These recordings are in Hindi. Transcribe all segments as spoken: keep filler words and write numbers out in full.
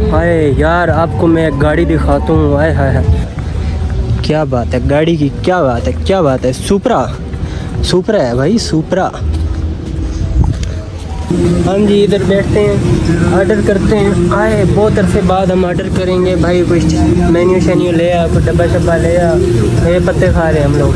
हाय यार, आपको मैं एक गाड़ी दिखाता हूँ। हाय हाय हाय, क्या बात है गाड़ी की, क्या बात है, क्या बात है। सुपरा, सुपरा है भाई, सुपरा। हम जी इधर बैठते हैं, ऑर्डर करते हैं। आए बहुत अरसे बाद हम ऑर्डर करेंगे भाई। कुछ मेन्यू शेन्यू ले आ, कुछ डब्बा शब्बा ले आ। ये पत्ते खा रहे हैं हम लोग।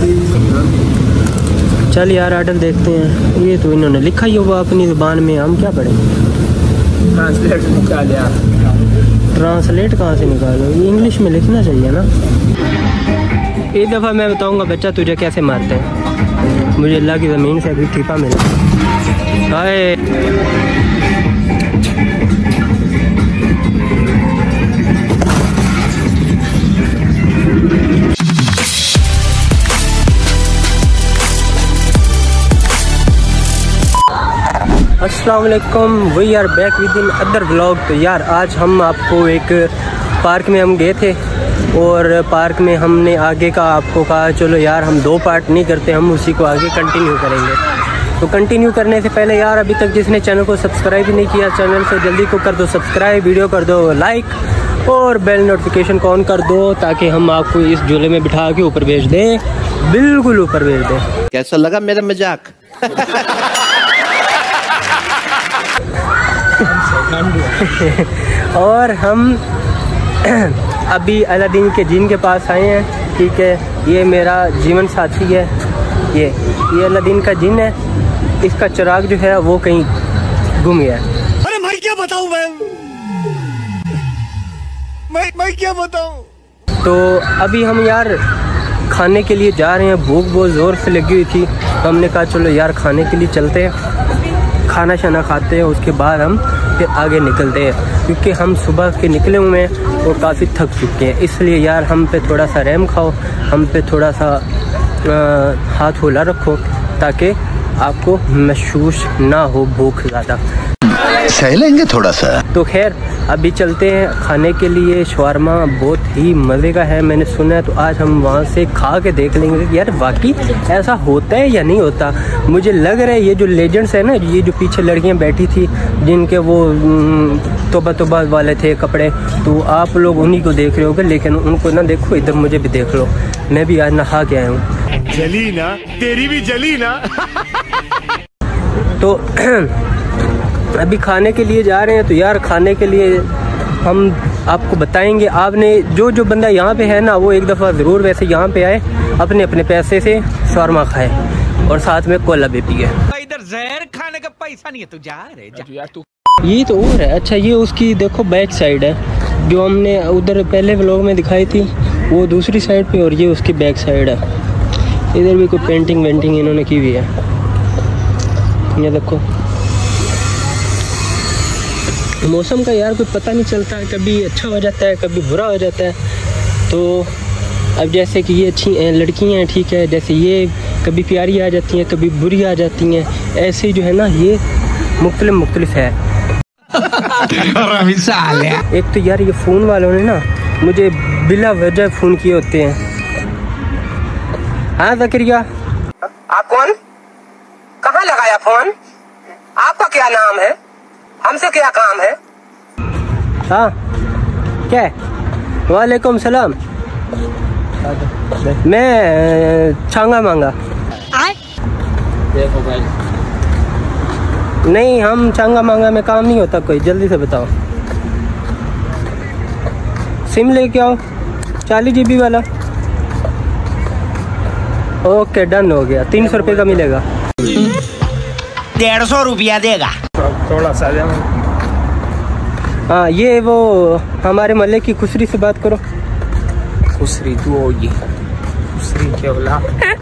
चल यार ऑर्डर देखते हैं। ये तो इन्होंने लिखा ही होगा अपनी ज़ुबान में, हम क्या पढ़ेंगे। ट्रांसलेट निकाल यार। ट्रांसलेट कहाँ से निकालो, ये इंग्लिश में लिखना चाहिए ना। एक दफ़ा मैं बताऊँगा बच्चा तुझे कैसे मारते हैं। मुझे अल्लाह की ज़मीन से अभी टीपा मिला। हाय अस्सलाम वालेकुम, we are back with in other vlog. तो यार आज हम आपको एक पार्क में हम गए थे और पार्क में हमने आगे का आपको कहा चलो यार हम दो पार्ट नहीं करते, हम उसी को आगे कंटिन्यू करेंगे। तो कंटिन्यू करने से पहले यार अभी तक जिसने चैनल को सब्सक्राइब नहीं किया, चैनल से जल्दी को कर दो सब्सक्राइब, वीडियो कर दो लाइक और बेल नोटिफिकेशन को ऑन कर दो ताकि हम आपको इस झूले में बिठा के ऊपर भेज दें, बिल्कुल ऊपर भेज दें। कैसा लगा मेरा मजाक? और हम अभी अलादीन के जिन के पास आए हैं। ठीक है, ये मेरा जीवन साथी है। ये ये अलादीन का जिन है। इसका चिराग जो है वो कहीं गुम गया है। अरे मैं क्या बताऊं, मैं मैं मैं क्या बताऊं। तो अभी हम यार खाने के लिए जा रहे हैं। भूख बहुत ज़ोर से लगी हुई थी तो हमने कहा चलो यार खाने के लिए चलते हैं, खाना शाना खाते हैं, उसके बाद हम फिर आगे निकलते हैं। क्योंकि हम सुबह के निकले हुए हैं और काफ़ी थक चुके हैं, इसलिए यार हम पे थोड़ा सा रहम खाओ, हम पे थोड़ा सा आ, हाथ होला रखो ताकि आपको महसूस ना हो भूख ज़्यादा। सह लेंगे थोड़ा सा। तो खैर अभी चलते हैं खाने के लिए। शवारमा बहुत ही मज़े का है मैंने सुना है, तो आज हम वहाँ से खा के देख लेंगे कि यार वाकई ऐसा होता है या नहीं होता। मुझे लग रहा है ये जो लेजेंड्स है ना, ये जो पीछे लड़कियाँ बैठी थी जिनके वो तोबा तोबा वाले थे कपड़े, तो आप लोग उन्हीं को देख रहे होगे, लेकिन उनको ना देखो, इधर मुझे भी देख लो। मैं भी आज नहा के आया हूँ। जली ना, तेरी भी जली ना। तो अभी खाने के लिए जा रहे हैं। तो यार खाने के लिए हम आपको बताएंगे। आपने जो जो बंदा यहाँ पे है ना, वो एक दफ़ा ज़रूर वैसे यहाँ पे आए, अपने अपने पैसे से शवारमा खाए और साथ में कोला भी पिए। इधर जहर खाने का पैसा नहीं है, तू जा रे जा यार तू। ये तो और है। अच्छा ये उसकी देखो बैक साइड है, जो हमने उधर पहले व्लॉग में दिखाई थी वो दूसरी साइड पे, और ये उसकी बैक साइड है। इधर भी कोई पेंटिंग वेंटिंग इन्होंने की हुई है, ये देखो। मौसम का यार कोई पता नहीं चलता है, कभी अच्छा हो जाता है कभी बुरा हो जाता है। तो अब जैसे कि ये अच्छी लड़कियां हैं, ठीक है, जैसे ये कभी प्यारी आ जाती हैं कभी बुरी आ जाती हैं, ऐसे जो है ना ये मुख्तलिफ मुख्तलिफ है। एक तो यार ये फ़ोन वालों ने ना मुझे बिला वजह फ़ोन किए होते हैं। हाँ ज़करिया, आप कौन? कहाँ लगाया फोन? आपका क्या नाम है? हमसे क्या काम है? हाँ क्या? वालेकुम सलाम। मैं छांगा मांगा। देखो भाई, नहीं हम छांगा मांगा में काम नहीं होता कोई, जल्दी से बताओ। सिम लेके आओ, चालीस जी बी वाला। ओके डन हो गया, तीन सौ रुपये का मिलेगा। डेढ़ सौ रुपया देगा थोड़ा सा। हाँ ये वो हमारे मोहल्ले की खुसरी से बात करो। खुसरी तू होगी, खुसरी क्या बोला?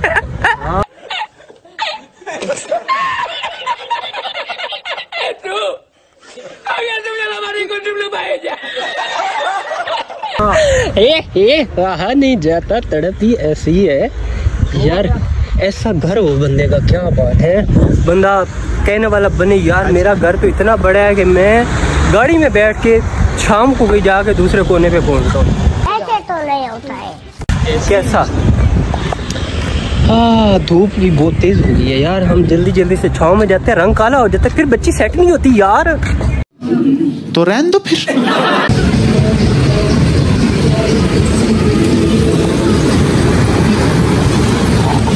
ए, ए, रहा नहीं जाता, तड़प ही ऐसी है यार। ऐसा घर हो बंदे का, क्या बात है। बंदा कहने वाला बने यार मेरा घर तो इतना बड़ा है कि मैं गाड़ी में बैठ के शाम को भी जाके दूसरे कोने पे पहुंचता हूँ। ऐसे तो नहीं होता है। कैसा? हाँ धूप भी बहुत तेज हो गई है यार, हम जल्दी जल्दी से छाँव में जाते हैं, रंग काला हो जाता है, फिर बच्ची सेट नहीं होती यार। तो रहने दो फिर।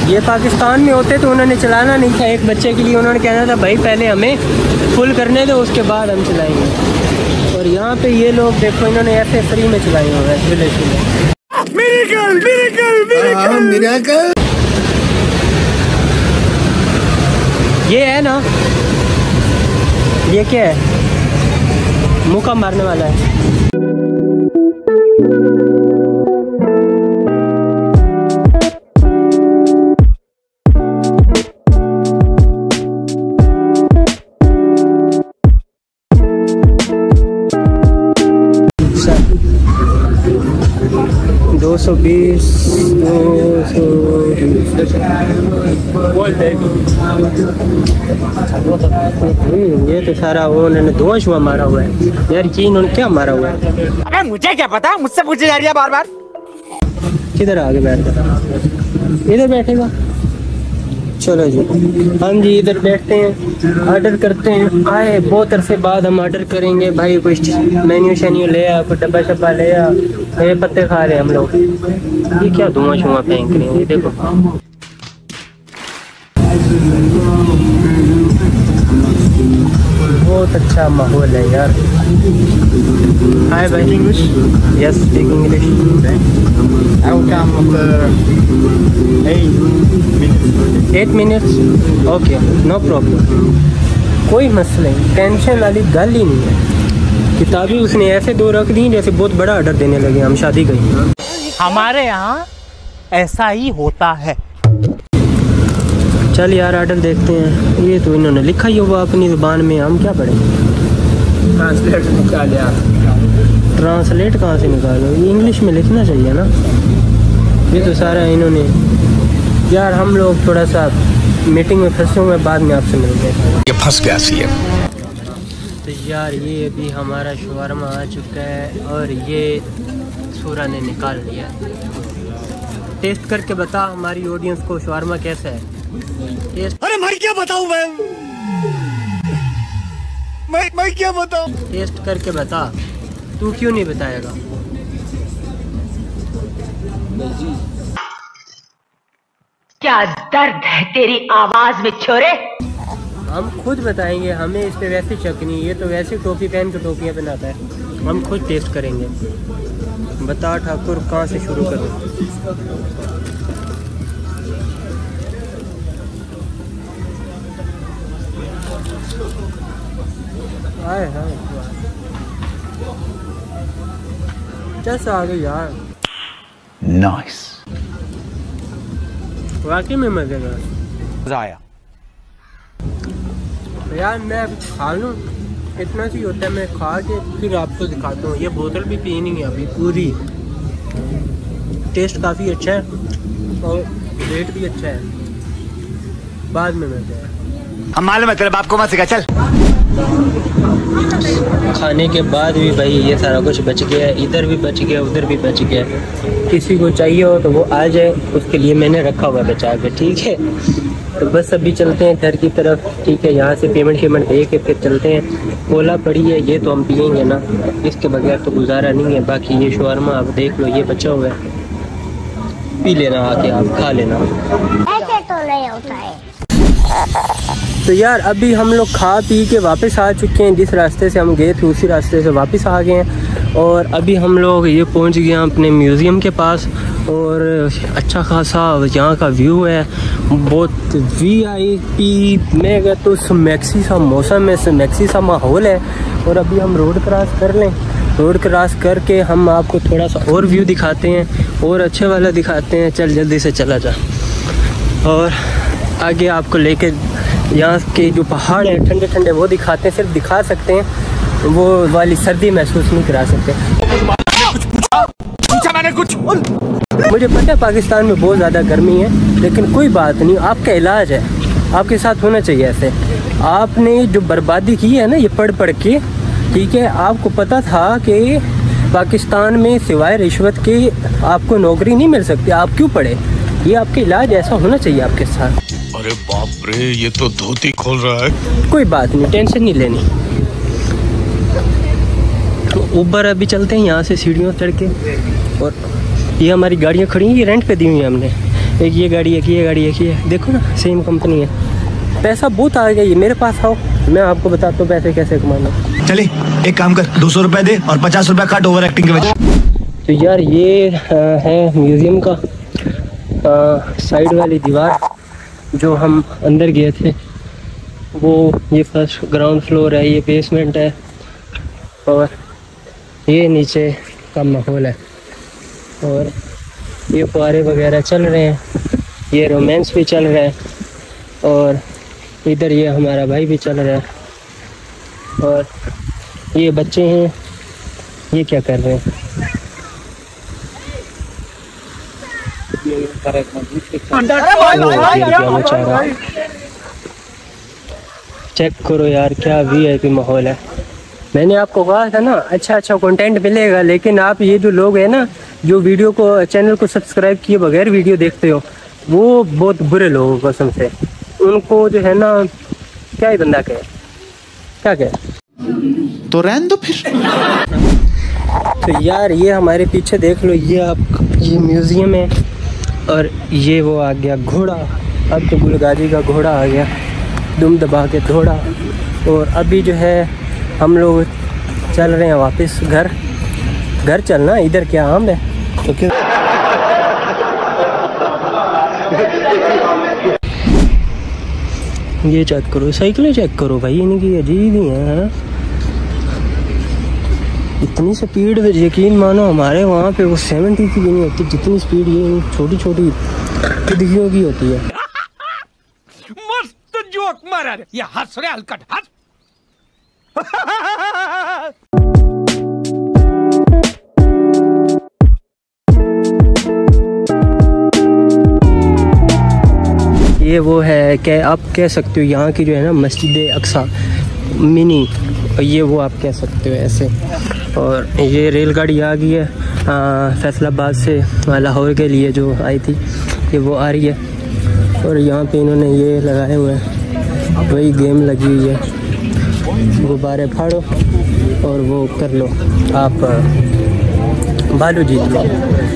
ये पाकिस्तान में होते तो उन्होंने चलाना नहीं था। एक बच्चे के लिए उन्होंने कहना था भाई पहले हमें फुल करने दो उसके बाद हम चलाएंगे। और यहाँ पे ये लोग देखो इन्होंने ऐसे फ्री में चलाए हुए हैं विलेज में। Miracle, miracle, miracle, miracle. ये है ना, ये क्या है, मुक्का मारने वाला है। दो सौ बीस, दो सौ ये तो सारा वो उन्होंने धुआं शुआ मारा हुआ है यार। ये इन्होंने क्या मारा हुआ है? अबे मुझे क्या पता, मुझसे पूछे जा रही है बार बार। किधर आगे बैठ कर इधर बैठेगा। चलो जी हम जी इधर बैठते हैं, ऑर्डर करते हैं। आए बहुत अरसे बाद हम ऑर्डर करेंगे भाई। कुछ मेन्यू शेन्यू ले आ, कुछ डब्बा शब्बा ले आ। ये पत्ते खा रहे हैं हम लोग। ये क्या धुआं शुआं फेंक रहे हैं, ये देखो। बहुत अच्छा माहौल है यार। हाय भाई, English? Yes, speak English. Eight minutes, okay, no problem, कोई मसला नहीं, टेंशन वाली गल ही नहीं है। किताबें उसने ऐसे दो रख दी जैसे बहुत बड़ा ऑर्डर देने लगे हम शादी का। हमारे यहाँ ऐसा ही होता है। चल यार ऑर्डर देखते हैं। ये तो इन्होंने लिखा ही होगा अपनी ज़ुबान में, हम क्या पढ़ेंगे? ट्रांसलेट निकाल यार। ट्रांसलेट कहाँ से निकालो, ये इंग्लिश में लिखना चाहिए ना। ये तो सारा इन्होंने यार। हम लोग थोड़ा सा मीटिंग में फंसे हुए, बाद में आपसे मिलते हैं। ये फंस गया सी है। तो यार ये अभी हमारा शवारमा आ चुका है और ये सूरा ने निकाल लिया। टेस्ट करके बता हमारी ऑडियंस को शवारमा कैसा है। टेस्ट। अरे मैं क्या बताऊं मैं मैं मैं क्या बताऊं। टेस्ट करके बता। तू क्यों नहीं बताएगा? क्या दर्द है तेरी आवाज में छोरे। हम खुद बताएंगे, हमें इस पे वैसे शक नहीं। ये तो वैसे टोपी पहन के टोपियाँ पहनाता है। हम खुद टेस्ट करेंगे। बता ठाकुर कहाँ से शुरू करूँ? हाय हाय कैसा आ गई यार। नाइस, वाकई में मजे का मजा आया यार। मैं अभी खा लूँ, इतना सी होता है। मैं खा के फिर आपको दिखाता हूँ। ये बोतल भी पीनी है अभी पूरी। टेस्ट काफ़ी अच्छा है और रेट भी अच्छा है। बाद में मिलते हैं। हम मालूम है तेरे बाप को मत सिखा। चल खाने के बाद भी भाई ये सारा कुछ बच गया है। इधर भी बच गया, उधर भी बच गया। किसी को चाहिए हो तो वो आ जाए, उसके लिए मैंने रखा हुआ बचा के, ठीक है। तो बस अभी चलते हैं घर की तरफ, ठीक है। यहाँ से पेमेंट शेमेंट दे के फिर चलते हैं। कोला पड़ी है, ये तो हम पियेंगे ना, इसके बगैर तो गुजारा नहीं है। बाकी ये शवारमा आप देख लो, ये बचा हुआ है, पी लेना आके, आप खा लेना। ऐसे तो नहीं होता है। तो यार अभी हम लोग खा पी के वापस आ चुके हैं। जिस रास्ते से हम गए थे उसी रास्ते से वापस आ गए हैं। और अभी हम लोग ये पहुंच गए हैं अपने म्यूज़ियम के पास। और अच्छा खासा यहाँ का व्यू है, बहुत वी आई पी। मैं कहता तो मैक्सी सा मौसम है, मैक्सी सा माहौल है। और अभी हम रोड क्रॉस कर लें। रोड क्रॉस करके हम आपको थोड़ा सा और व्यू दिखाते हैं, और अच्छे वाला दिखाते हैं। चल जल्दी से चला जा। और आगे आपको लेके यहाँ के जो पहाड़ हैं ठंडे ठंडे वो दिखाते हैं। सिर्फ दिखा सकते हैं, वो वाली सर्दी महसूस नहीं करा सकते। पूछा मैंने कुछ। मुझे पता है पाकिस्तान में बहुत ज़्यादा गर्मी है, लेकिन कोई बात नहीं, आपका इलाज है, आपके साथ होना चाहिए ऐसे। आपने जो बर्बादी की है ना ये पढ़ पढ़ के, ठीक है। आपको पता था कि पाकिस्तान में सिवाय रिश्वत के आपको नौकरी नहीं मिल सकती, आप क्यों पढ़े? ये आपका इलाज ऐसा होना चाहिए आपके साथ। अरे बाप रे, ये तो धोती खोल रहा है। कोई बात नहीं, टेंशन नहीं लेनी। तो ऊपर अभी चलते हैं यहाँ से सीढ़ियों चढ़ के। और ये हमारी गाड़ियाँ खड़ी हैं, ये रेंट पे दी हुई हैं हमने। एक ये गाड़ी, एक ये गाड़ी, एक ये, देखो ना सेम कंपनी है। पैसा बहुत आ गया, ये मेरे पास आओ, मैं आपको बताता हूँ पैसे कैसे कमाना। चले एक काम कर, दो सौ रुपए दे और पचास रुपए काट ओवर एक्टिंग के वजह। तो यार ये है म्यूज़ियम का साइड वाली दीवार, जो हम अंदर गए थे वो ये फर्स्ट ग्राउंड फ्लोर है, ये बेसमेंट है और ये नीचे का माहौल है। और ये फुहारे वगैरह चल रहे हैं, ये रोमांस भी चल रहा है और इधर ये हमारा भाई भी चल रहा है। और ये बच्चे हैं, ये क्या कर रहे हैं? चेक करो यार, क्या वी आई पी माहौल है। मैंने आपको कहा था ना अच्छा अच्छा कंटेंट मिलेगा, लेकिन आप ये जो लोग हैं ना जो वीडियो को चैनल को सब्सक्राइब किए बगैर वीडियो देखते हो, वो बहुत बुरे लोगों कसम से। उनको जो है ना क्या ही बंदा कहे, क्या कहे, तो रहने दो फिर। तो यार ये हमारे पीछे देख लो, ये आप ये म्यूज़ियम है और ये वो आ गया घोड़ा, अब तो गुलगाजी का घोड़ा आ गया, दुम दबा के घोड़ा। और अभी जो है हम लोग चल रहे हैं वापस घर। घर चलना, इधर क्या आम है तो क्या। ये चेक करो, साइकिलें चेक करो भाई, इनकी अजीब ही हैं। इतनी स्पीड, यकीन मानो हमारे वहाँ पे वो सेवेंटी की भी नहीं होती जितनी स्पीड ये छोटी छोटी टिड्डियों की होती है। मस्त जोक मारा रे, ये हंस रहे हलकट हंस। ये वो है कि आप कह सकते हो यहाँ की जो है ना मस्जिद अक्सा मिनी, ये वो आप कह सकते हो ऐसे। और ये रेलगाड़ी आ गई है फैसलाबाद से लाहौर के लिए जो आई थी, ये वो आ रही है। और यहाँ पे इन्होंने ये लगाए हुए हैं, वही गेम लगी हुई है, गुब्बारे फाड़ो और वो कर लो, आप भालू जीत लो।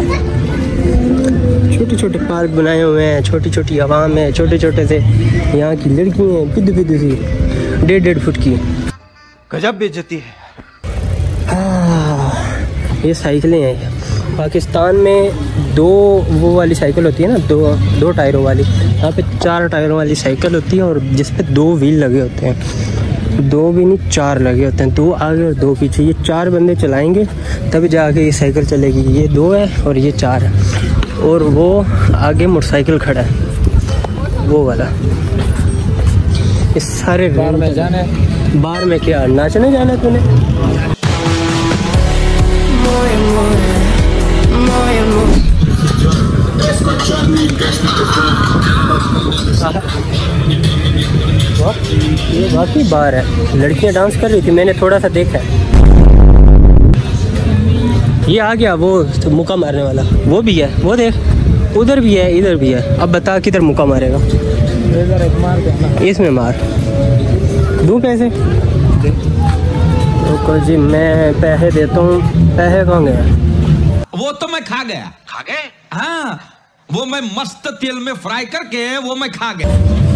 छोटे छोटे पार्क बनाए हुए हैं, छोटी छोटी आवाम है, छोटे छोटे से यहाँ की लड़कियाँ हैं पिद्दू पिद्दू सी, डेढ़ डेढ़ फुट की। गजब बेइज्जती है। ये साइकिलें हैं। पाकिस्तान में दो वो वाली साइकिल होती है ना, दो दो टायरों वाली, यहाँ पे चार टायरों वाली साइकिल होती है और जिस पे दो व्हील लगे होते हैं, दो भी नहीं चार लगे होते हैं, दो आगे और दो पीछे। ये चार बंदे चलाएंगे तभी जाके ये साइकिल चलेगी। ये दो है और ये चार है और वो आगे मोटरसाइकिल खड़ा है वो वाला। ये सारे बार में जाना है, बार में क्या नाचने जाना है तूने? ये बाकी बार है, लड़कियां डांस कर रही थी, मैंने थोड़ा सा देखा है। ये आ गया वो तो मुक्का मारने वाला, वो भी है, वो देख उधर भी है इधर भी है। अब बता किधर मुक्का मारेगा? इसमें मार दूँ पैसे? तो जी मैं पैसे देता हूँ। पैसे कहाँ गए? वो तो मैं खा गया। खा गए? हाँ, वो मैं मस्त तेल में फ्राई करके वो मैं खा गया।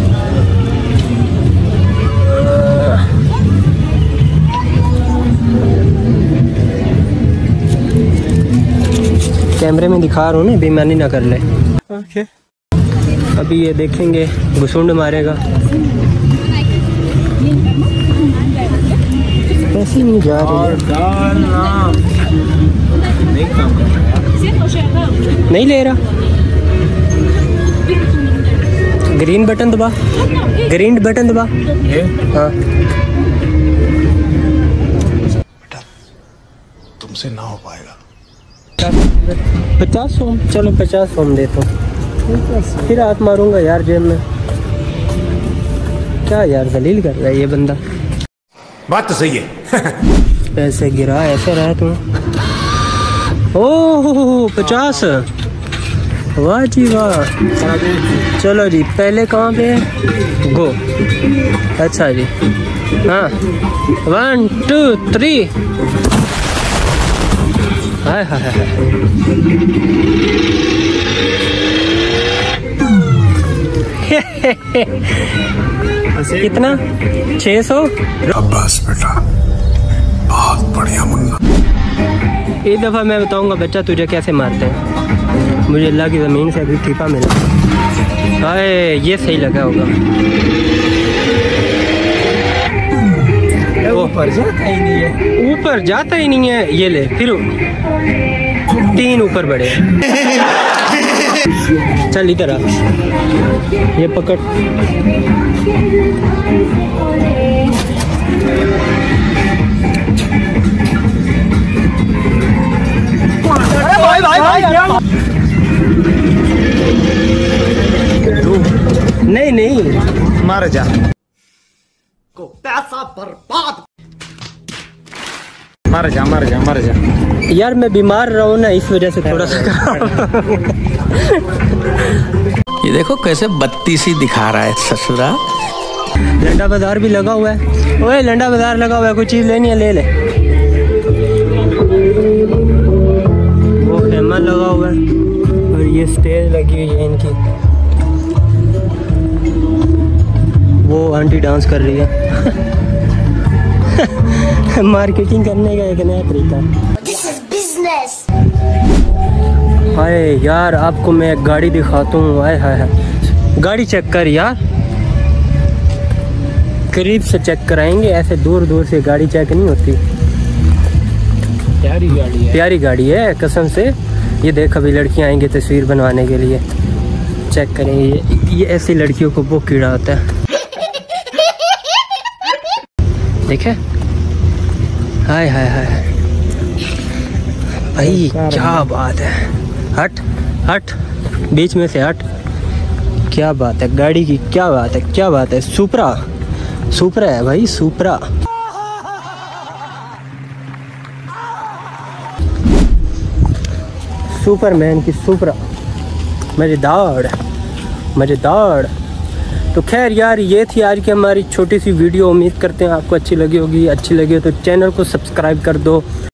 कैमरे में दिखा रहा हूँ ना, बेईमानी ना कर ले। ओके अभी ये देखेंगे, घुसुंड मारेगा। पैसे नहीं जा रहे, नहीं ले रहा। ग्रीन बटन दबा, ग्रीन बटन दबा। हाँ तुमसे ना हो पाएगा। पचास सोम, चलो पचास सोम देता हूँ, फिर हाथ मारूंगा यार जेब में। क्या यार दलील कर रहा है ये बंदा। बात तो सही है। पैसे गिरा ऐसे रहा तुम। ओह पचास, वाह जी वाह। चलो जी पहले कहाँ पे गो? अच्छा जी हाँ, वन टू थ्री। हाय हाय हाय, कितना? छह सौ। बस बेटा, बहुत बढ़िया मुन्ना। एक दफ़ा मैं बताऊंगा बच्चा तुझे कैसे मारते हैं। मुझे अल्लाह की ज़मीन से अभी टीपा मिला। हाय, ये सही लगा होगा। ऊपर जाता ही नहीं है, ऊपर जाता ही नहीं है। ये ले, फिर तीन ऊपर बढ़े। चल इधर आ, ये पकड़। भाई भाई भाई नहीं नहीं, मार जा को पैसा बर्बाद। मर जा मर जा मर जा। यार मैं बीमार रहा हूँ ना, इस वजह से थोड़ा सा। ये देखो कैसे बत्ती सी दिखा रहा है ससुरा। लंडा बाजार भी लगा हुआ है। ओए लंडा बाजार लगा हुआ है, कोई चीज लेनी है ले ले। वो खेमा लगा हुआ है और ये स्टेज लगी हुई है इनकी। वो आंटी डांस कर रही है। मार्केटिंग करने का एक नया तरीका। This is business. हाय यार, आपको मैं एक गाड़ी दिखाता हूँ। हाय हाय हाय, गाड़ी चेक कर यार, करीब से चेक कराएंगे। ऐसे दूर दूर से गाड़ी चेक नहीं होती। प्यारी गाड़ी है, प्यारी गाड़ी है कसम से। ये देख, अभी लड़कियाँ आएंगी तस्वीर बनवाने के लिए। चेक करेंगे, ये, ये ऐसी लड़कियों को वो कीड़ा होता है। देखे, हाय हाय हाय भाई, क्या बात है। हट हट, बीच में से हट। क्या बात है गाड़ी की, क्या बात है, क्या बात है। सुपरा, सुपरा है भाई, सुपरा। सुपरमैन की सुपरा, मजेदार मजेदार। तो खैर यार, ये थी आज की हमारी छोटी सी वीडियो। उम्मीद करते हैं आपको अच्छी लगी होगी। अच्छी लगी हो तो चैनल को सब्सक्राइब कर दो।